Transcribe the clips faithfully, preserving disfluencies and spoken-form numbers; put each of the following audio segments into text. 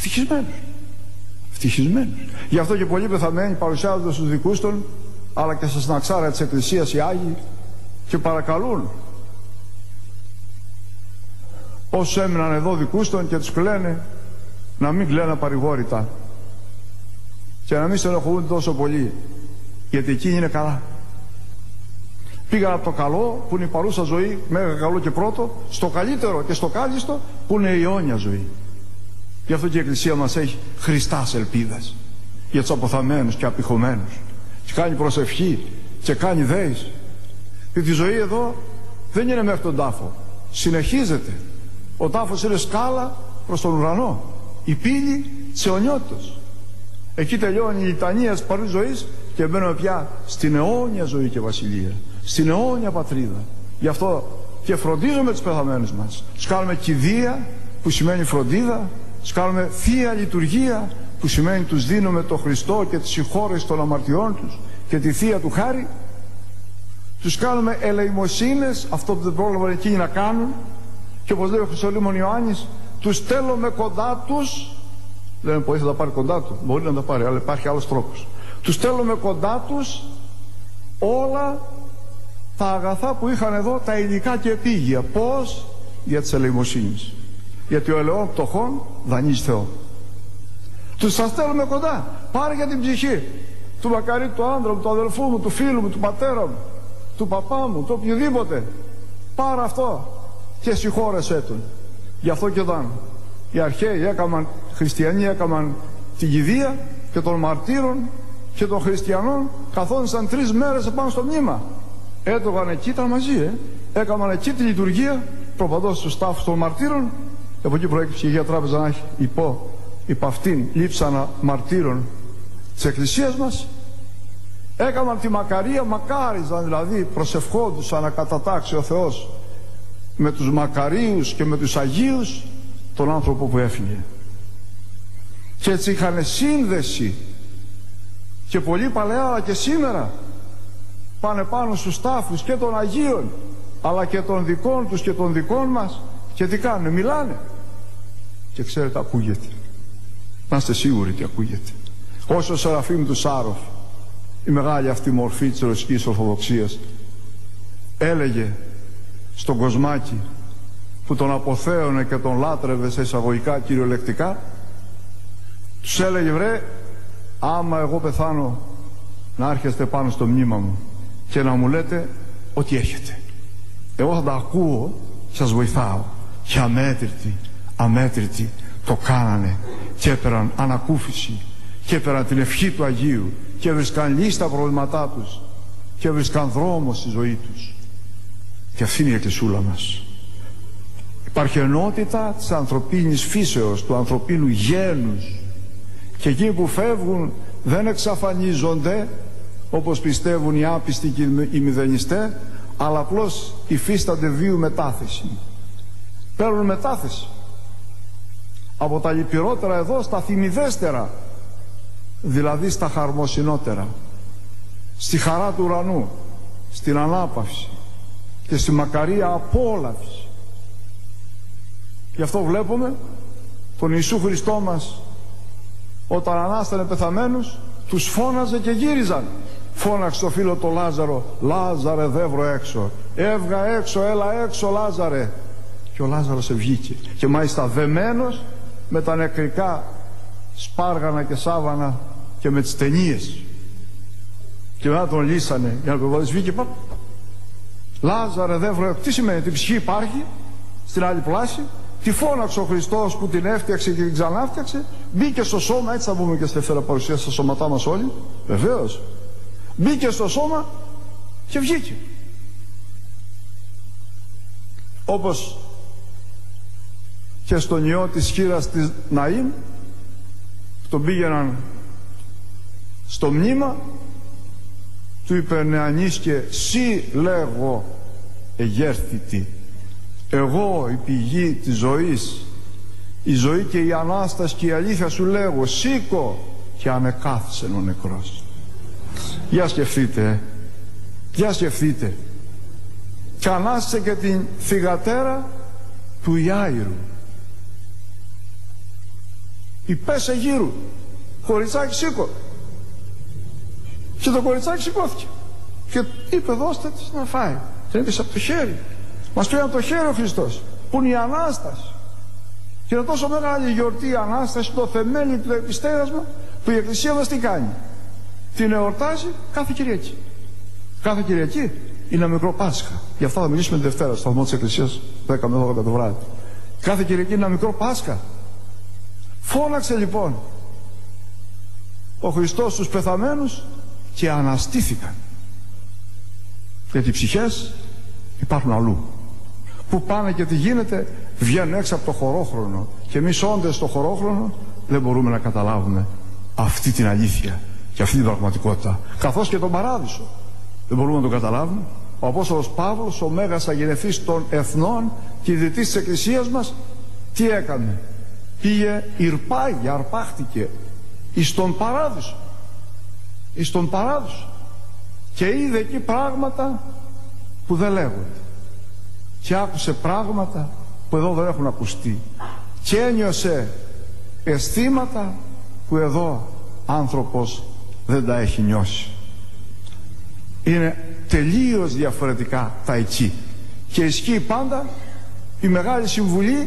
Ευτυχισμένους. Ευτυχισμένους. Γι' αυτό και πολλοί πεθαμένοι παρουσιάζονται στους δικούς των, αλλά και στα συναξάρια της Εκκλησίας οι Άγιοι, και παρακαλούν όσους έμειναν εδώ δικούς των και τους κλαίνε να μην κλαίνε παρηγόρητα και να μην στενοχωρούν τόσο πολύ, γιατί εκείνοι είναι καλά. Πήγαν από το καλό που είναι η παρούσα ζωή, μέγα καλό και πρώτο, στο καλύτερο και στο κάλλιστο που είναι η αιώνια ζωή. Γι' αυτό και η Εκκλησία μας έχει Χριστάς ελπίδας για τους αποθαμένους και απειχωμένους, και κάνει προσευχή και κάνει δέης. Γιατί η ζωή εδώ δεν είναι μέχρι τον τάφο, συνεχίζεται. Ο τάφος είναι σκάλα προς τον ουρανό, η πύλη της αιωνιότητας. Εκεί τελειώνει η λιτανία της παρούς ζωής και μπαίνουμε πια στην αιώνια ζωή και βασιλεία, στην αιώνια πατρίδα. Γι' αυτό και φροντίζουμε τους πεθαμένους μας. Τους κάνουμε κηδεία, που σημαίνει φροντίδα. Τους κάνουμε θεία λειτουργία, που σημαίνει τους δίνουμε το Χριστό και τη συγχώρεση των αμαρτιών τους και τη θεία του χάρη. Τους κάνουμε ελεημοσύνες, αυτό που δεν πρόλαβαν εκείνοι να κάνουν, και όπως λέει ο Χρυσολήμων Ιωάννης, τους στέλνουμε κοντά τους. Λένε πως θα τα πάρει κοντά του, μπορεί να τα πάρει, αλλά υπάρχει άλλος τρόπος. Τους στέλνουμε κοντά τους όλα τα αγαθά που είχαν εδώ, τα υλικά και επίγεια. Πώς? Για τις ελεημοσύνες. Γιατί ο ελαιών πτωχών δανείζει Θεό. Τους τα στέλνουμε κοντά. Πάρε για την ψυχή του μακαρίτη, του άντρα μου, του αδελφού μου, του φίλου μου, του πατέρα μου, του παπά μου, του οποιοδήποτε. Πάρε αυτό και συγχώρεσέ τον. Γι' αυτό και όταν οι αρχαίοι έκαναν, χριστιανοί έκαναν την κηδεία και των μαρτύρων και των χριστιανών, καθόντουσαν τρεις μέρες επάνω στο μνήμα. Έτρωγαν εκεί, ήταν μαζί, ε. έκαναν εκεί τη λειτουργία, προπαντός στους τάφους των μαρτύρων. Και από εκεί προέκυψε η Αγία Τράπεζα να έχει υπό, υπ' αυτήν λείψανα μαρτύρων της Εκκλησίας μας. Έκαναν τη μακαρία, μακάριζαν δηλαδή, προσευχόντουσαν να κατατάξει ο Θεός με τους μακαρίους και με τους Αγίους τον άνθρωπο που έφυγε. Και έτσι είχαν σύνδεση, και πολύ παλαιά αλλά και σήμερα πάνε πάνω στους τάφους και των Αγίων αλλά και των δικών τους και των δικών μας, και τι κάνουν? Μιλάνε. Και ξέρετε, ακούγεται. Να είστε σίγουροι ότι ακούγεται. Όσο ο Σεραφείμ του Σάροφ, η μεγάλη αυτή μορφή της Ρωσικής Ορθοδοξίας, έλεγε στον Κοσμάκη, που τον αποθέωνε και τον λάτρευε σε εισαγωγικά κυριολεκτικά, τους έλεγε: βρε, άμα εγώ πεθάνω, να έρχεστε πάνω στο μνήμα μου και να μου λέτε ό,τι έχετε. Εγώ θα τα ακούω και σας βοηθάω. Και αμέτρητοι, αμέτρητοι το κάνανε και έπαιραν ανακούφιση και έπαιραν την ευχή του Αγίου και έβρισκαν λύση στα προβλήματά τους και έβρισκαν δρόμο στη ζωή τους. Και αυτή είναι η εκκλησούλα μας. Υπάρχει ενότητα της ανθρωπίνης φύσεως, του ανθρωπίνου γένους, και εκείνοι που φεύγουν δεν εξαφανίζονται όπως πιστεύουν οι άπιστοι και οι μηδενιστές, αλλά απλώς υφίστανται βίου μετάθεση. Παίρνουν μετάθεση από τα λυπηρότερα εδώ στα θυμιδέστερα, δηλαδή στα χαρμοσυνότερα, στη χαρά του ουρανού, στην ανάπαυση και στη μακαρία απόλαυση. Γι' αυτό βλέπουμε τον Ιησού Χριστό μας, όταν ανάστανε πεθαμένους, τους φώναζε και γύριζαν. Φώναξε το φίλο το Λάζαρο: Λάζαρε, δεύρο έξω. Έβγα έξω, έλα έξω Λάζαρε. Και ο Λάζαρος ευγήκε, και μάλιστα δεμένος με τα νεκρικά σπάργανα και σάβανα και με τις ταινίες. Και μετά τον λύσανε για να τον βάλει. Βγήκε, πα. Λάζαρε, δεύρο έξω. Τι σημαίνει? Την ψυχή υπάρχει στην άλλη πλάση. Τη φώναξε ο Χριστός που την έφτιαξε και την ξανάφτιαξε. Μπήκε στο σώμα, έτσι θα πούμε και στη δεύτερα παρουσία, στα σώματά μας όλοι. Βεβαίως. Μπήκε στο σώμα και βγήκε. Όπως και στον ιό της χήρας της Ναΐμ, τον πήγαιναν στο μνήμα, του είπε: νεανίσκε, σύ λέγω εγέρθητη, εγώ η πηγή της ζωής, η ζωή και η Ανάσταση και η αλήθεια σου λέγω, σήκω, και ανεκάθισεν ο νεκρός. Για σκεφτείτε, για σκεφτείτε. Και ανάστησε και την θυγατέρα του Ιάηρου. Η πέσε γύρου. Κοριτσάκι σήκω. Και το κοριτσάκι σηκώθηκε. Και είπε δώστε της να φάει. Την έπεισε από το χέρι. Μας πήρε από το χέρι ο Χριστός. Που είναι η Ανάσταση. Και είναι τόσο μεγάλη η γιορτή η Ανάσταση, το θεμέλιο του επιστέρασμα, που η Εκκλησία μας τι κάνει. Την εορτάζει κάθε Κυριακή. Κάθε Κυριακή είναι ένα μικρό Πάσχα. Γι' αυτό θα μιλήσουμε τη Δευτέρα στο σταθμό της Εκκλησίας δέκα με δώδεκα το βράδυ. Κάθε Κυριακή είναι ένα μικρό Πάσχα. Φώναξε λοιπόν ο Χριστός στους πεθαμένους και αναστήθηκαν. Γιατί οι ψυχές υπάρχουν αλλού. Που πάνε και τι γίνεται, βγαίνουν έξω από το χωρόχρονο. Και εμείς όντες στο χωρόχρονο δεν μπορούμε να καταλάβουμε αυτή την αλήθεια και αυτή την πραγματικότητα. Καθώς και τον παράδεισο δεν μπορούμε να τον καταλάβουμε. Ο Απόστολος Παύλος, ο μέγας αγενεθής των εθνών και ιδρυτής της Εκκλησίας μας, τι έκανε? Πήγε, ηρπάγει, αρπάχτηκε εις τον παράδεισο. Εις τον παράδεισο. Και είδε εκεί πράγματα που δεν λέγονται. Και άκουσε πράγματα που εδώ δεν έχουν ακουστεί. Και ένιωσε αισθήματα που εδώ άνθρωπος δεν τα έχει νιώσει. Είναι τελείως διαφορετικά τα εκεί. Και ισχύει πάντα η Μεγάλη Συμβουλή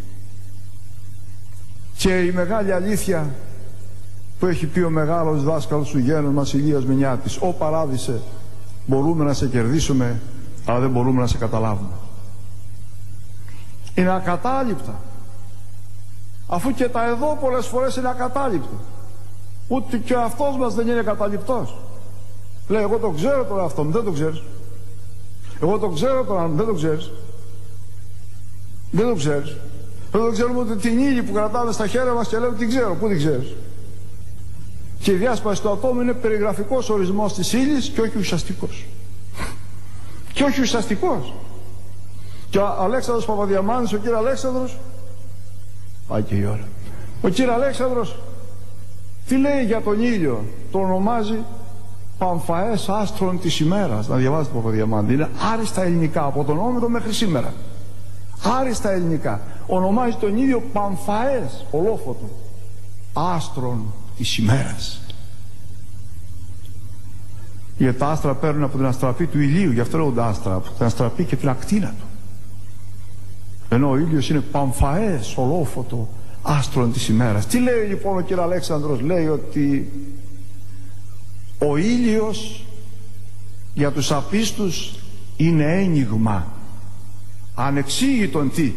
και η μεγάλη αλήθεια που έχει πει ο μεγάλος δάσκαλος του γένους μας Ηλίας Μηνιάτης. Ω παράδεισε, μπορούμε να σε κερδίσουμε, αλλά δεν μπορούμε να σε καταλάβουμε. Είναι ακατάληπτα. Αφού και τα εδώ πολλές φορές είναι ακατάληπτα. Ούτε και ο αυτός μας δεν είναι καταληπτός. Λέει, εγώ το ξέρω τον εαυτό μου, δεν το ξέρεις. Εγώ το ξέρω τον άλλο, δεν το ξέρεις. Δεν το ξέρεις. Δεν το ξέρουμε ούτε την ύλη που κρατάμε στα χέρια μας και λέμε την ξέρω. Πού την ξέρεις? Και η διάσπαση του ατόμου είναι περιγραφικός ορισμός της ύλης και όχι ουσιαστικός. Και όχι ουσιαστικός. Και ο Αλέξανδρος Παπαδιαμάνης, ο κύριος Αλέξανδρος, πάει και η ώρα. Ο κύριος Αλέξανδρος τι λέει για τον ήλιο? Το ονομάζει Παμφαές άστρων της ημέρας. Να διαβάζετε τον Παπαδιαμάνη. Είναι άριστα ελληνικά από τον Όμηρο μέχρι σήμερα. Άριστα ελληνικά. Ονομάζει τον ήλιο Παμφαές, ολόφωτο, άστρων της ημέρας. Γιατί τα άστρα παίρνουν από την αστραπή του ηλίου, γι' αυτό λέγονται άστρα, από την αστραπή και την ακτίνα του. Ενώ ο ήλιος είναι Παμφαές, ολόφωτο, άστρων της ημέρας. Τι λέει λοιπόν ο κύριος Αλέξανδρος? Λέει ότι ο ήλιος για τους απίστους είναι ένιγμα, ανεξήγητον τι.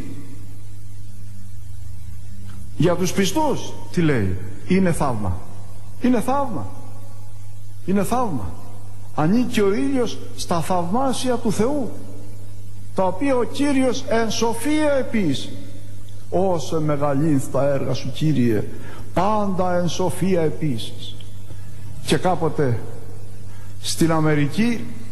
Για τους πιστούς τι λέει? Είναι θαύμα. Είναι θαύμα. Είναι θαύμα. Ανήκει ο ήλιος στα θαυμάσια του Θεού, τα οποία ο Κύριος εν σοφία επίσης. Όσε μεγαλύνθ τα έργα σου, Κύριε, πάντα εν σοφία επίσης. Και κάποτε στην Αμερική